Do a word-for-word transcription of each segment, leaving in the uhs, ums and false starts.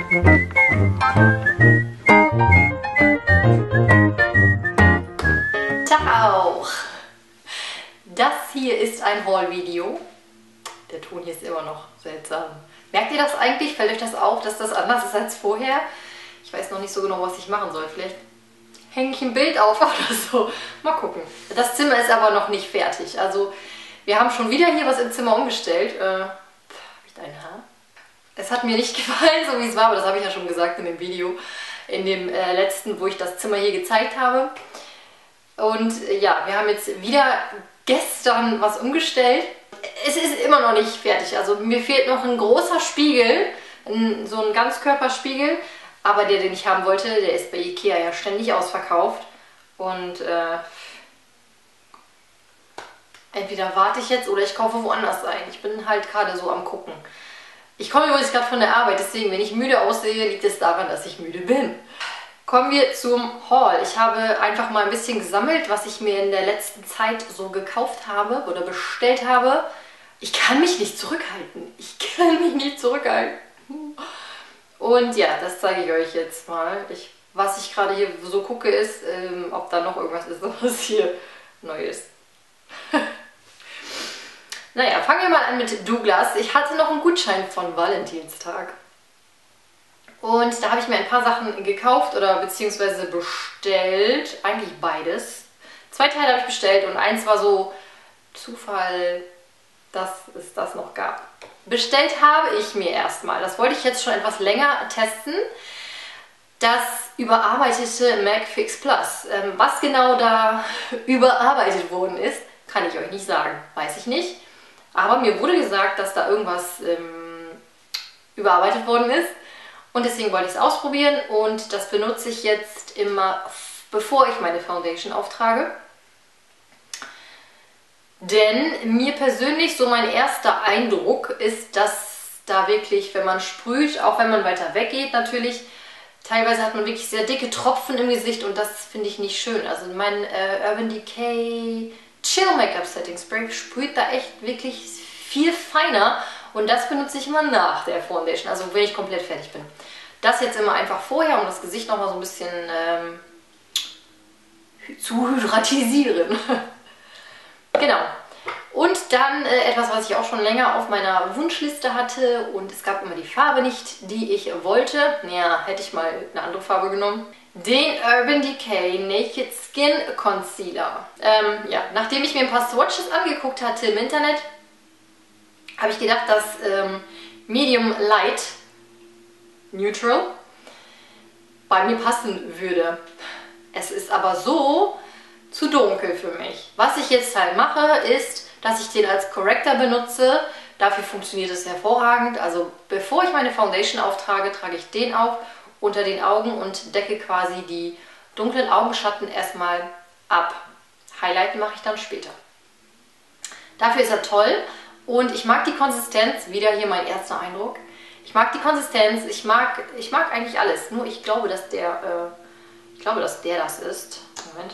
Tag auch! Das hier ist ein Haul-Video. Der Ton hier ist immer noch seltsam. Merkt ihr das eigentlich? Fällt euch das auf, dass das anders ist als vorher? Ich weiß noch nicht so genau, was ich machen soll. Vielleicht hänge ich ein Bild auf oder so. Mal gucken. Das Zimmer ist aber noch nicht fertig. Also wir haben schon wieder hier was im Zimmer umgestellt. Äh, Habe ich da ein Haar? Es hat mir nicht gefallen, so wie es war, aber das habe ich ja schon gesagt in dem Video. In dem äh, letzten, wo ich das Zimmer hier gezeigt habe. Und äh, ja, wir haben jetzt wieder gestern was umgestellt. Es ist immer noch nicht fertig. Also mir fehlt noch ein großer Spiegel, ein, so ein Ganzkörperspiegel. Aber der, den ich haben wollte, der ist bei Ikea ja ständig ausverkauft. Und äh, entweder warte ich jetzt oder ich kaufe woanders ein. Ich bin halt gerade so am Gucken. Ich komme übrigens gerade von der Arbeit, deswegen, wenn ich müde aussehe, liegt es daran, dass ich müde bin. Kommen wir zum Haul. Ich habe einfach mal ein bisschen gesammelt, was ich mir in der letzten Zeit so gekauft habe oder bestellt habe. Ich kann mich nicht zurückhalten. Ich kann mich nicht zurückhalten. Und ja, das zeige ich euch jetzt mal. Ich, was ich gerade hier so gucke, ist, ähm, ob da noch irgendwas ist, was hier neu ist. Naja, fangen wir mal an mit Douglas. Ich hatte noch einen Gutschein von Valentinstag. Und da habe ich mir ein paar Sachen gekauft oder beziehungsweise bestellt. Eigentlich beides. Zwei Teile habe ich bestellt und eins war so Zufall, dass es das noch gab. Bestellt habe ich mir erstmal, das wollte ich jetzt schon etwas länger testen, das überarbeitete Mac Fix Plus. Ähm, was genau da überarbeitet worden ist, kann ich euch nicht sagen. Weiß ich nicht. Aber mir wurde gesagt, dass da irgendwas ähm, überarbeitet worden ist. Und deswegen wollte ich es ausprobieren und das benutze ich jetzt immer, bevor ich meine Foundation auftrage. Denn mir persönlich, so mein erster Eindruck ist, dass da wirklich, wenn man sprüht, auch wenn man weiter weggeht natürlich, teilweise hat man wirklich sehr dicke Tropfen im Gesicht und das finde ich nicht schön. Also mein äh, Urban Decay Chill Make-up Setting Spray sprüht da echt wirklich viel feiner. Und das benutze ich immer nach der Foundation, also wenn ich komplett fertig bin. Das jetzt immer einfach vorher, um das Gesicht nochmal so ein bisschen ähm, zu hydratisieren. Genau. Und dann äh, etwas, was ich auch schon länger auf meiner Wunschliste hatte und es gab immer die Farbe nicht, die ich wollte. Ja, hätte ich mal eine andere Farbe genommen. Den Urban Decay Naked Skin Concealer. Ähm, ja, nachdem ich mir ein paar Swatches angeguckt hatte im Internet, habe ich gedacht, dass ähm, Medium Light Neutral bei mir passen würde. Es ist aber so zu dunkel für mich. Was ich jetzt halt mache, ist, dass ich den als Corrector benutze. Dafür funktioniert es hervorragend. Also bevor ich meine Foundation auftrage, trage ich den auf unter den Augen und decke quasi die dunklen Augenschatten erstmal ab. Highlighten mache ich dann später. Dafür ist er toll. Und ich mag die Konsistenz, wieder hier mein erster Eindruck. Ich mag die Konsistenz, ich mag, ich mag eigentlich alles. Nur ich glaube, dass der, äh, ich glaube, dass der das ist. Moment.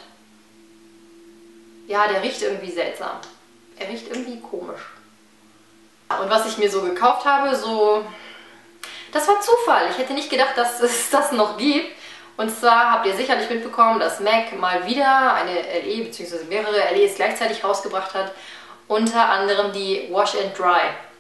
Ja, der riecht irgendwie seltsam. Er riecht irgendwie komisch. Und was ich mir so gekauft habe, so, das war Zufall. Ich hätte nicht gedacht, dass es das noch gibt. Und zwar habt ihr sicherlich mitbekommen, dass MAC mal wieder eine L E bzw. mehrere L Es gleichzeitig rausgebracht hat. Unter anderem die Wash and Dry.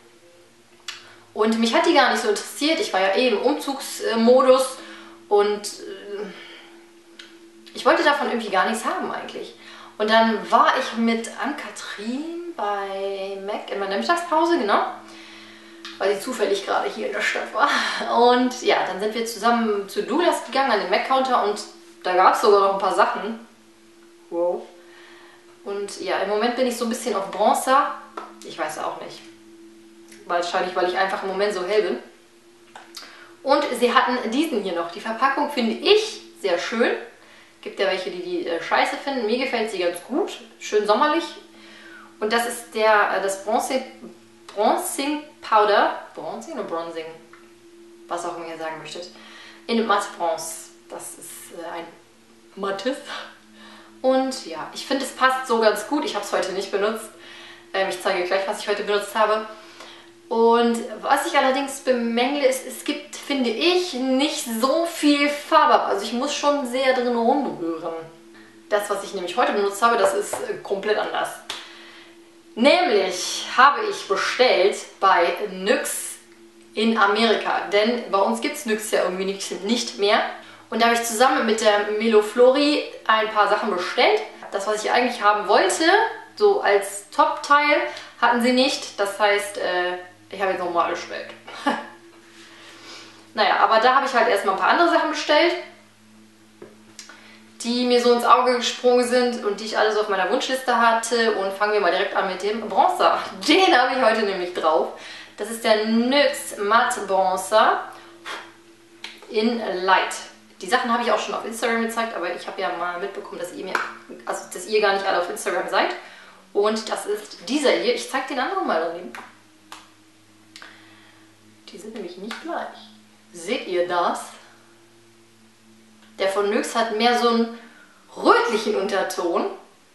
Und mich hat die gar nicht so interessiert. Ich war ja eh im Umzugsmodus und äh, ich wollte davon irgendwie gar nichts haben eigentlich. Und dann war ich mit Ann-Kathrin bei MAC in meiner Mittagspause, genau, weil sie zufällig gerade hier in der Stadt war. Und ja, dann sind wir zusammen zu Douglas gegangen an den MAC-Counter und da gab es sogar noch ein paar Sachen. Wow. Und ja, im Moment bin ich so ein bisschen auf Bronzer. Ich weiß auch nicht. Wahrscheinlich, weil ich einfach im Moment so hell bin. Und sie hatten diesen hier noch. Die Verpackung finde ich sehr schön. Gibt ja welche, die die äh, scheiße finden. Mir gefällt sie ganz gut. Schön sommerlich. Und das ist der, äh, das Bronzing, Bronzing Powder. Bronzing oder Bronzing? Was auch immer ihr sagen möchtet. In Matte Bronze. Das ist äh, ein mattes. Und ja, ich finde, es passt so ganz gut. Ich habe es heute nicht benutzt. Ähm, ich zeige gleich, was ich heute benutzt habe. Und was ich allerdings bemängle, ist, es gibt, finde ich, nicht so viel Farbe. Also ich muss schon sehr drin rumrühren. Das, was ich nämlich heute benutzt habe, das ist komplett anders. Nämlich habe ich bestellt bei NYX in Amerika. Denn bei uns gibt es NYX ja irgendwie nicht, nicht mehr. Und da habe ich zusammen mit der Meloflori ein paar Sachen bestellt. Das, was ich eigentlich haben wollte, so als Top-Teil, hatten sie nicht. Das heißt, äh, ich habe jetzt nochmal bestellt. Naja, aber da habe ich halt erstmal ein paar andere Sachen bestellt, die mir so ins Auge gesprungen sind und die ich alle so auf meiner Wunschliste hatte. Und fangen wir mal direkt an mit dem Bronzer. Den habe ich heute nämlich drauf. Das ist der NYX Matte Bronzer in Light. Die Sachen habe ich auch schon auf Instagram gezeigt, aber ich habe ja mal mitbekommen, dass ihr, mir, also, dass ihr gar nicht alle auf Instagram seid. Und das ist dieser hier. Ich zeige den anderen mal daneben. Die sind nämlich nicht gleich. Seht ihr das? Der von NYX hat mehr so einen rötlichen Unterton.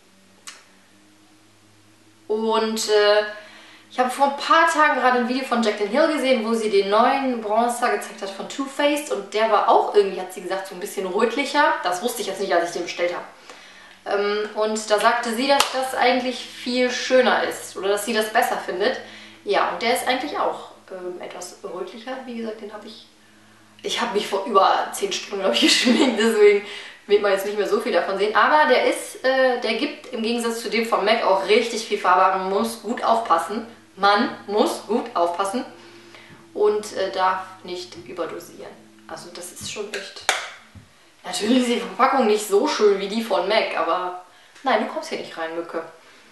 Und äh, ich habe vor ein paar Tagen gerade ein Video von Jaclyn Hill gesehen, wo sie den neuen Bronzer gezeigt hat von Too Faced. Und der war auch irgendwie, hat sie gesagt, so ein bisschen rötlicher. Das wusste ich jetzt nicht, als ich den bestellt habe. Ähm, und da sagte sie, dass das eigentlich viel schöner ist. Oder dass sie das besser findet. Ja, und der ist eigentlich auch ähm, etwas rötlicher. Wie gesagt, den habe ich... Ich habe mich vor über zehn Stunden, glaube ich, geschminkt, deswegen wird man jetzt nicht mehr so viel davon sehen. Aber der ist, äh, der gibt im Gegensatz zu dem von MAC auch richtig viel Farbe. Man muss gut aufpassen. Man muss gut aufpassen und äh, darf nicht überdosieren. Also das ist schon echt... Natürlich ist die Verpackung nicht so schön wie die von MAC, aber nein, du kommst hier nicht rein, Mücke.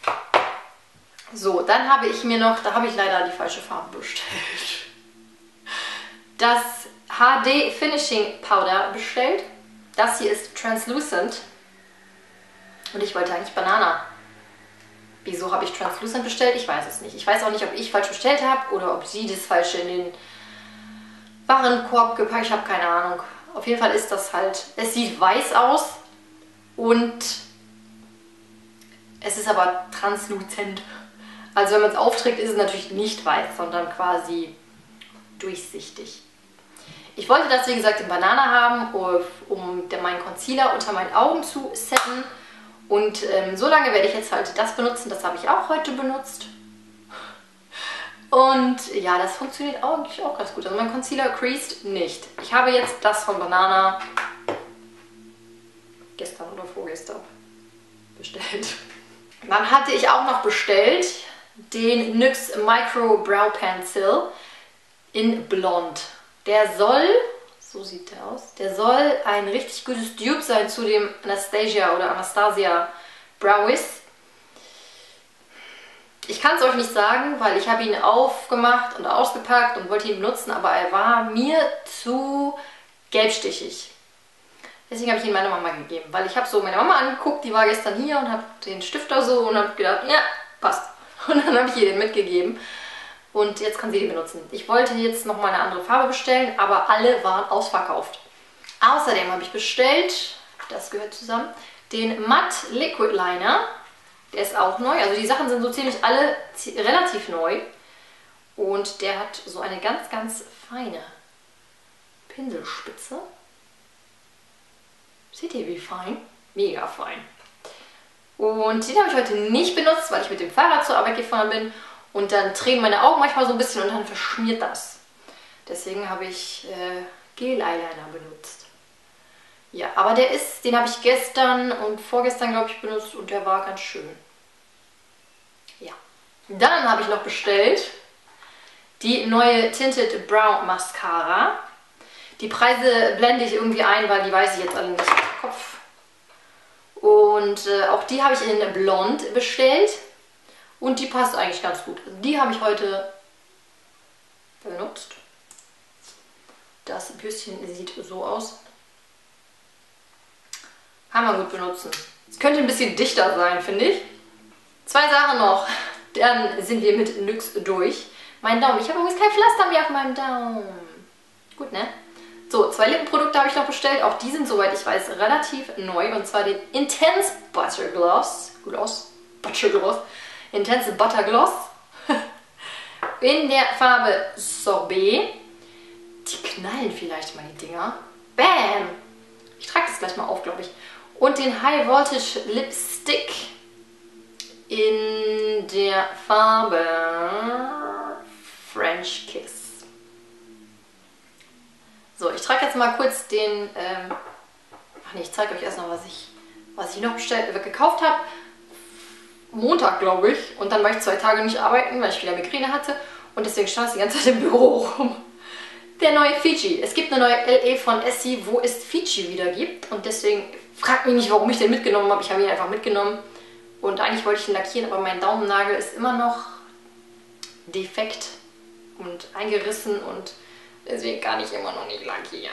So, dann habe ich mir noch, da habe ich leider die falsche Farbe bestellt. Das H D Finishing Powder bestellt. Das hier ist Translucent. Und ich wollte eigentlich Banana. Wieso habe ich Translucent bestellt? Ich weiß es nicht. Ich weiß auch nicht, ob ich falsch bestellt habe oder ob sie das Falsche in den Warenkorb gepackt. Ich habe keine Ahnung. Auf jeden Fall ist das halt... Es sieht weiß aus und es ist aber transluzent. Also wenn man es aufträgt, ist es natürlich nicht weiß, sondern quasi durchsichtig. Ich wollte das, wie gesagt, in Banana haben, um meinen Concealer unter meinen Augen zu setten. Und ähm, so lange werde ich jetzt halt das benutzen. Das habe ich auch heute benutzt. Und ja, das funktioniert eigentlich auch ganz gut. Also mein Concealer creased nicht. Ich habe jetzt das von Banana gestern oder vorgestern bestellt. Dann hatte ich auch noch bestellt den NYX Micro Brow Pencil in Blond. Der soll, so sieht der aus, der soll ein richtig gutes Dupe sein zu dem Anastasia oder Anastasia Brow Wiz. Ich kann es euch nicht sagen, weil ich habe ihn aufgemacht und ausgepackt und wollte ihn benutzen, aber er war mir zu gelbstichig. Deswegen habe ich ihn meiner Mama gegeben, weil ich habe so meine Mama angeguckt, die war gestern hier und habe den Stifter so und habe gedacht, ja, passt. Und dann habe ich ihr den mitgegeben. Und jetzt kann sie die benutzen. Ich wollte jetzt noch mal eine andere Farbe bestellen, aber alle waren ausverkauft. Außerdem habe ich bestellt, das gehört zusammen, den Matte Liquid Liner. Der ist auch neu. Also die Sachen sind so ziemlich alle relativ neu. Und der hat so eine ganz, ganz feine Pinselspitze. Seht ihr, wie fein? Mega fein. Und den habe ich heute nicht benutzt, weil ich mit dem Fahrrad zur Arbeit gefahren bin. Und dann tränen meine Augen manchmal so ein bisschen und dann verschmiert das. Deswegen habe ich äh, Gel-Eyeliner benutzt. Ja, aber der ist, den habe ich gestern und vorgestern, glaube ich, benutzt und der war ganz schön. Ja. Dann habe ich noch bestellt die neue Tinted Brow Mascara. Die Preise blende ich irgendwie ein, weil die weiß ich jetzt alle nicht im Kopf. Und äh, auch die habe ich in Blond bestellt. Und die passt eigentlich ganz gut. Also die habe ich heute benutzt. Das Bürstchen sieht so aus. Kann man gut benutzen. Es könnte ein bisschen dichter sein, finde ich. Zwei Sachen noch. Dann sind wir mit NYX durch. Mein Daumen. Ich habe übrigens kein Pflaster mehr auf meinem Daumen. Gut, ne? So, zwei Lippenprodukte habe ich noch bestellt. Auch die sind, soweit ich weiß, relativ neu. Und zwar den Intense Butter Gloss. Gloss? Butter Gloss. Intense Butter Gloss. in der Farbe Sorbet. Die knallen vielleicht mal die Dinger. Bam! Ich trage das gleich mal auf, glaube ich. Und den High Voltage Lipstick in der Farbe French Kiss. So, ich trage jetzt mal kurz den... Ähm ach nee, ich zeige euch erst noch, was ich, was ich noch bestellt, äh, gekauft habe. Montag, glaube ich. Und dann war ich zwei Tage nicht arbeiten, weil ich wieder Migräne hatte. Und deswegen stand es die ganze Zeit im Büro rum. Der neue Fiji. Es gibt eine neue L E von Essie, wo es Fiji wieder gibt. Und deswegen fragt mich nicht, warum ich den mitgenommen habe. Ich habe ihn einfach mitgenommen. Und eigentlich wollte ich ihn lackieren, aber mein Daumennagel ist immer noch defekt und eingerissen. Und deswegen kann ich immer noch nicht lackieren.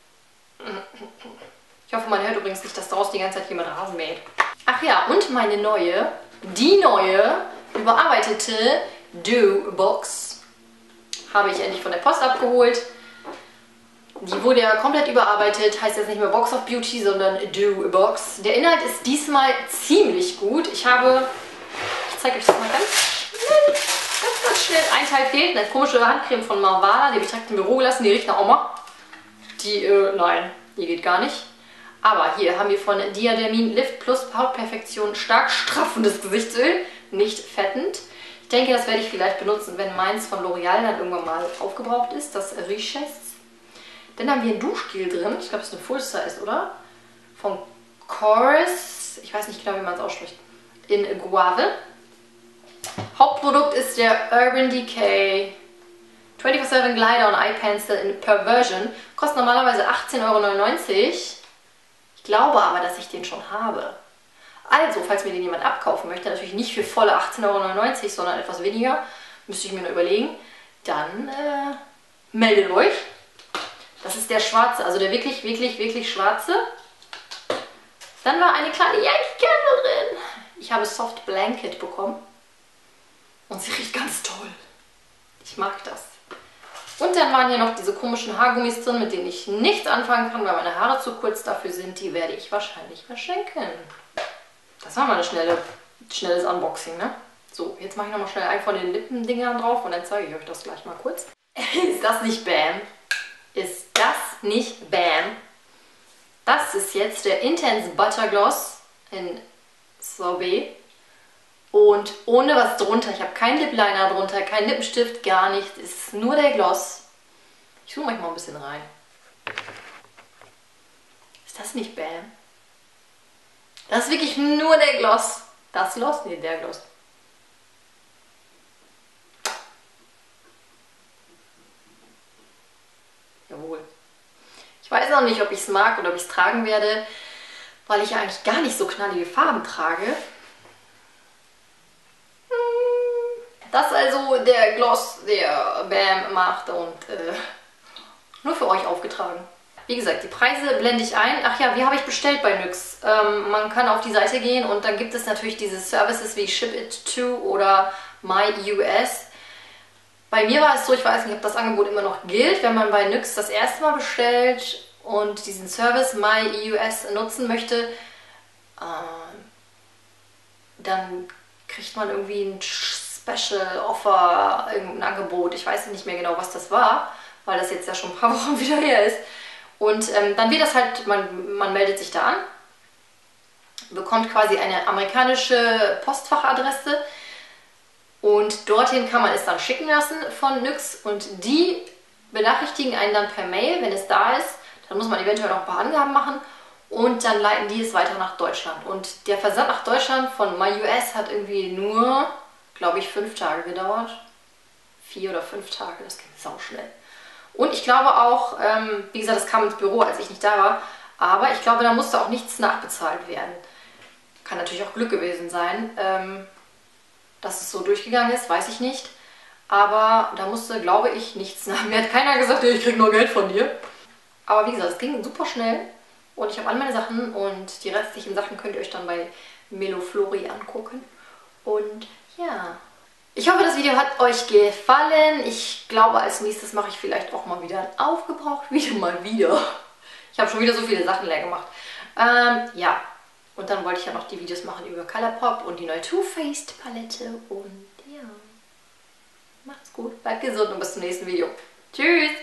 Ich hoffe, man hört übrigens nicht, dass draußen die ganze Zeit jemand Rasen mäht. Ach ja, und meine neue, die neue, überarbeitete Do-Box habe ich endlich von der Post abgeholt. Die wurde ja komplett überarbeitet, heißt jetzt nicht mehr Box of Beauty, sondern Do-Box. Der Inhalt ist diesmal ziemlich gut. Ich habe, ich zeige euch das mal ganz schnell, ganz, ganz schnell. Ein Teil fehlt, eine komische Handcreme von Marvala, die habe ich direkt im Büro gelassen, die riecht nach Oma. Die, äh, nein, die geht gar nicht. Aber hier haben wir von Diadermin Lift Plus Hautperfektion stark straffendes Gesichtsöl, nicht fettend. Ich denke, das werde ich vielleicht benutzen, wenn meins von L'Oreal dann irgendwann mal aufgebraucht ist, das Richesse. Dann haben wir ein Duschgel drin, ich glaube, es ist eine Full Size, oder? Von Chorus, ich weiß nicht genau, wie man es ausspricht, in Guave. Hauptprodukt ist der Urban Decay vierundzwanzig sieben Glider und Eye Pencil in Perversion. Kostet normalerweise achtzehn Euro neunundneunzig. Ich glaube aber, dass ich den schon habe. Also, falls mir den jemand abkaufen möchte, natürlich nicht für volle achtzehn Euro neunundneunzig, sondern etwas weniger, müsste ich mir nur überlegen, dann äh, meldet euch. Das ist der schwarze, also der wirklich, wirklich, wirklich schwarze. Dann war eine kleine Yankee Candle drin. Ich habe Soft Blanket bekommen. Und sie riecht ganz toll. Ich mag das. Und dann waren hier noch diese komischen Haargummis drin, mit denen ich nichts anfangen kann, weil meine Haare zu kurz dafür sind. Die werde ich wahrscheinlich verschenken. Das war mal ein schnelle, schnelles Unboxing, ne? So, jetzt mache ich nochmal schnell einen von den Lippendingern drauf und dann zeige ich euch das gleich mal kurz. Ist das nicht Bam? Ist das nicht Bam? Das ist jetzt der Intense Butter Gloss in Sorbet. Und ohne was drunter. Ich habe keinen Lip Liner drunter, keinen Lippenstift, gar nichts. Es ist nur der Gloss. Ich zoome euch mal ein bisschen rein. Ist das nicht Bam? Das ist wirklich nur der Gloss. Das Gloss? Nee, der Gloss. Jawohl. Ich weiß noch nicht, ob ich es mag oder ob ich es tragen werde, weil ich ja eigentlich gar nicht so knallige Farben trage. Das ist also der Gloss, der Bam macht und äh, nur für euch aufgetragen. Wie gesagt, die Preise blende ich ein. Ach ja, wie habe ich bestellt bei N Y X? Ähm, man kann auf die Seite gehen und dann gibt es natürlich diese Services wie Ship It To oder MyUS. Bei mir war es so, ich weiß nicht, ob das Angebot immer noch gilt, wenn man bei N Y X das erste Mal bestellt und diesen Service MyUS nutzen möchte, äh, dann kriegt man irgendwie ein Special Offer, irgendein Angebot. Ich weiß nicht mehr genau, was das war, weil das jetzt ja schon ein paar Wochen wieder her ist. Und ähm, dann wird das halt, man, man meldet sich da an, bekommt quasi eine amerikanische Postfachadresse und dorthin kann man es dann schicken lassen von N Y X und die benachrichtigen einen dann per Mail, wenn es da ist. Dann muss man eventuell noch ein paar Angaben machen und dann leiten die es weiter nach Deutschland. Und der Versand nach Deutschland von MyUS hat irgendwie nur, glaube ich, fünf Tage gedauert. Vier oder fünf Tage, das ging sau schnell. Und ich glaube auch, ähm, wie gesagt, das kam ins Büro, als ich nicht da war, aber ich glaube, da musste auch nichts nachbezahlt werden. Kann natürlich auch Glück gewesen sein, ähm, dass es so durchgegangen ist, weiß ich nicht. Aber da musste, glaube ich, nichts nach. Mir hat keiner gesagt, ich krieg nur Geld von dir. Aber wie gesagt, es ging super schnell und ich habe alle meine Sachen und die restlichen Sachen könnt ihr euch dann bei Meloflori angucken. Und ja, ich hoffe, das Video hat euch gefallen. Ich glaube, als nächstes mache ich vielleicht auch mal wieder ein aufgebraucht. Wieder mal wieder. Ich habe schon wieder so viele Sachen leer gemacht. Ähm, ja, und dann wollte ich ja noch die Videos machen über Colourpop und die neue Too Faced Palette. Und ja, macht's gut. gut, bleib gesund und bis zum nächsten Video. Tschüss!